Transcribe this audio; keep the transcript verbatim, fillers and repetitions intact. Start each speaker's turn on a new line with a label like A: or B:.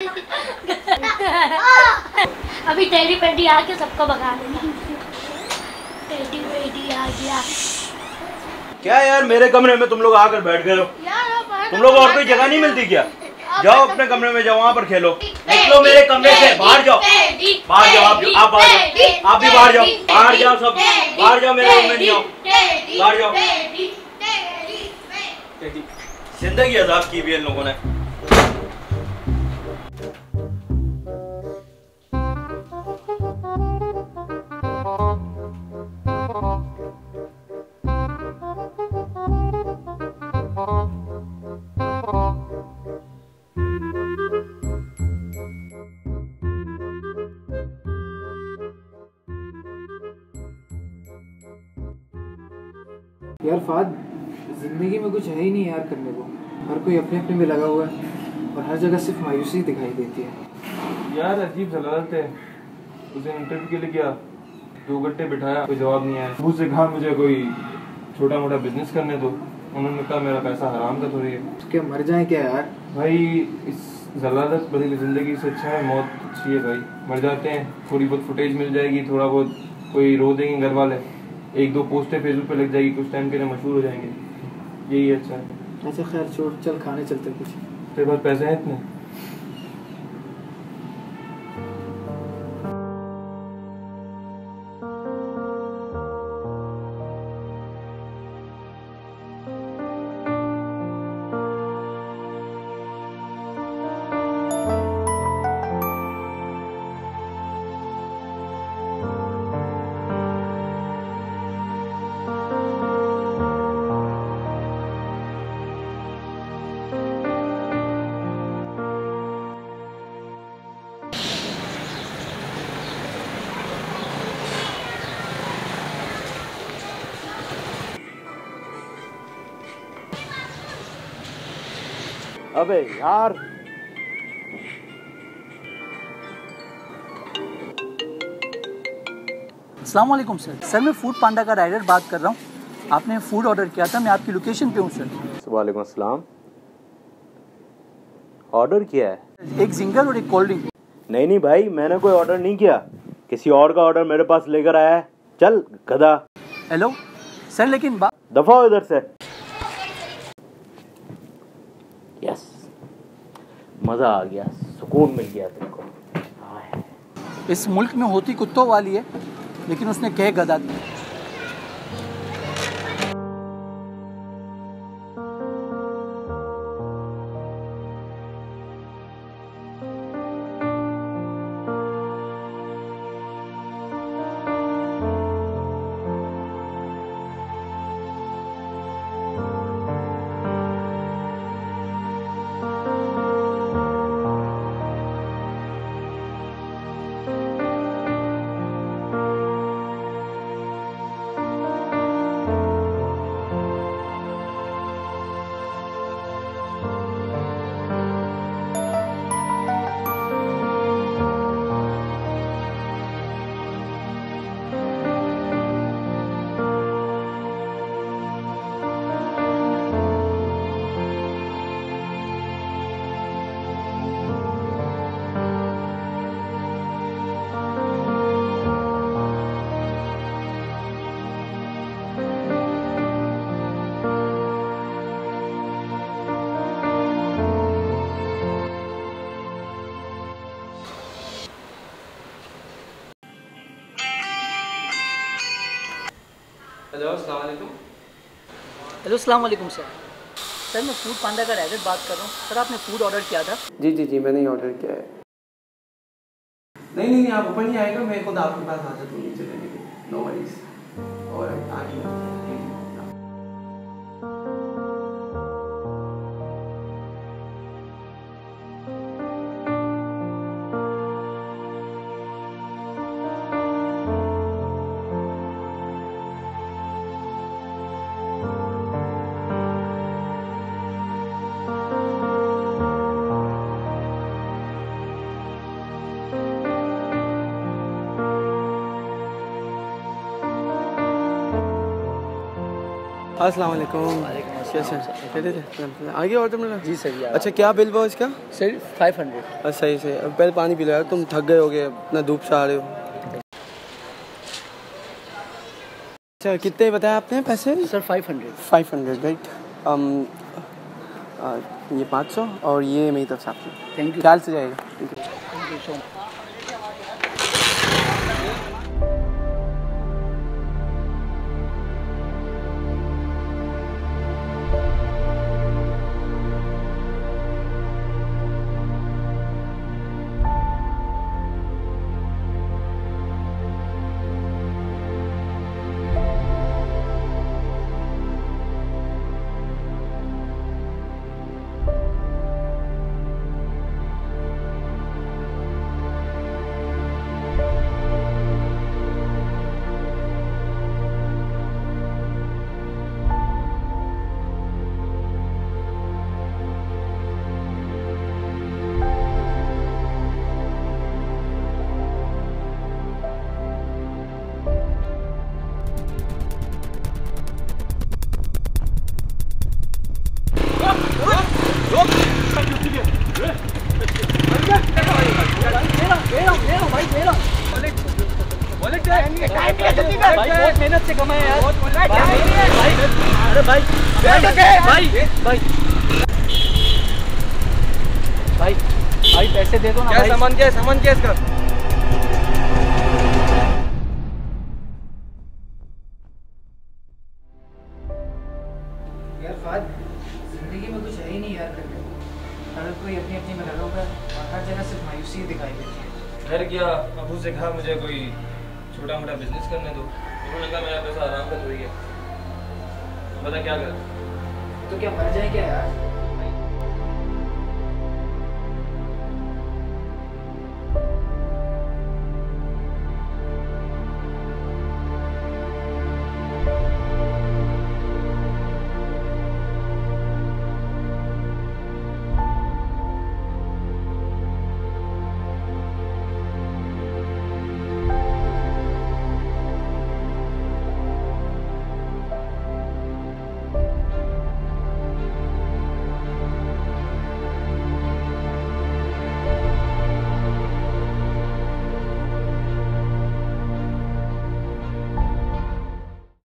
A: अभी टेडी पेडी आके सबको भगा देगा। टेडी पेडी आ गया।
B: क्या यार मेरे कमरे में तुम लोग आकर बैठ गए हो? तुम लोग और कोई जगह नहीं मिलती क्या? जाओ अपने कमरे में जाओ, वहाँ पर खेलो। निकलो मेरे कमरे से, बाहर जाओ, बाहर जाओ, आप आप बाहर जाओ, आप भी बाहर जाओ, बाहर जाओ सब, बाहर जाओ, मेरे रूम में नहीं आओ, बाहर जाओ। जिंदगी अजाब की भी इन लोगों ने।
C: यार फाद, जिंदगी में कुछ है ही नहीं यार करने को। हर कोई अपने अपने में लगा हुआ है और हर जगह सिर्फ मायूसी दिखाई देती है।
D: यार अजीब जलालत है। उसे इंटरव्यू के लिए गया, दो घंटे बिठाया, कोई जवाब नहीं आया। मुझसे कहा मुझे कोई छोटा मोटा बिजनेस करने दो। उन्होंने कहा मेरा पैसा हराम का थोड़ी है।
C: तो क्या मर जाए क्या यार?
D: भाई इस जलालत भरी जिंदगी से अच्छा है मौत अच्छी है भाई। मर जाते हैं, थोड़ी बहुत फुटेज मिल जाएगी, थोड़ा बहुत कोई रो देंगे घर वाले, एक दो पोस्टें फेसबुक पे लग जाएगी, कुछ टाइम के लिए मशहूर हो जाएंगे, यही अच्छा है।
C: अच्छा खैर छोड़, चल खाने चलते कुछ।
D: तेरे पास पैसे हैं इतने?
B: अबे यार
E: अस्सलाम वालेकुम सर। सर मैं फूड पांडा का राइडर बात कर रहा हूँ। आपने फूड ऑर्डर किया था, मैं आपकी लोकेशन पे हूँ सर।
B: वालेकुम अस्सलाम। ऑर्डर किया है?
E: एक जिंगर और एक कोल्ड ड्रिंक।
B: नहीं नहीं भाई, मैंने कोई ऑर्डर नहीं किया, किसी और का ऑर्डर मेरे पास लेकर आया है। चल गधा।
E: हेलो सर, लेकिन बात
B: दफा हो इधर से। यस, मजा आ गया, सुकून मिल गया तेरे को।
E: इस मुल्क में होती कुत्तों वाली है, लेकिन उसने कह गधा दी।
D: हेलो अस्सलाम वालेकुम।
E: हेलो अस्सलाम वालेकुम सर। सर मैं फूड पांडा का राइडर बात कर रहा हूँ। सर आपने फूड ऑर्डर किया था?
C: जी जी जी मैंने ही ऑर्डर किया है। नहीं नहीं नहीं आप ऊपर नहीं आएगा, मैं खुद आपके पास आ जाता हूँ नीचे लेने के लिए। No worries. और आगे अस्सलाम वालेकुम।
F: कैसे चले थे आगे और तो मिला
E: जी सर।
F: अच्छा क्या बिल हुआ इसका?
E: Sir five hundred.
F: अच्छा सही सही। अब पहले पानी पी लो यार, तुम थक गए होगे इतना धूप से आ रहे हो। अच्छा कितने बताया आपने पैसे?
E: Sir five hundred.
F: Five hundred right. ये पाँच सौ और ये मेरी तरफ से आपको।
E: Thank you.
F: ख्याल से जाएगा।
E: Thank you so much. भाई बहुत मेहनत से कमाए यार। अरे भाई भाई भाई भाई भाई पैसे दे दो ना।
F: क्या
E: भाई
F: सामान क्या है? सामान क्या है इसका?
C: यार फाद, जिंदगी में कुछ है ही नहीं यार करने को। हर कोई अपनी अपनी में लगा हुआ है और हर जगह सिर्फ मायूसी दिखाई देती है।
D: घर गया, अबू से कहा मुझे कोई छोटा मोटा बिजनेस करने दो। उन्होंने कहा मेरा पैसा आराम कर रही है। बता क्या करें?
C: तो क्या मर जाए क्या यार?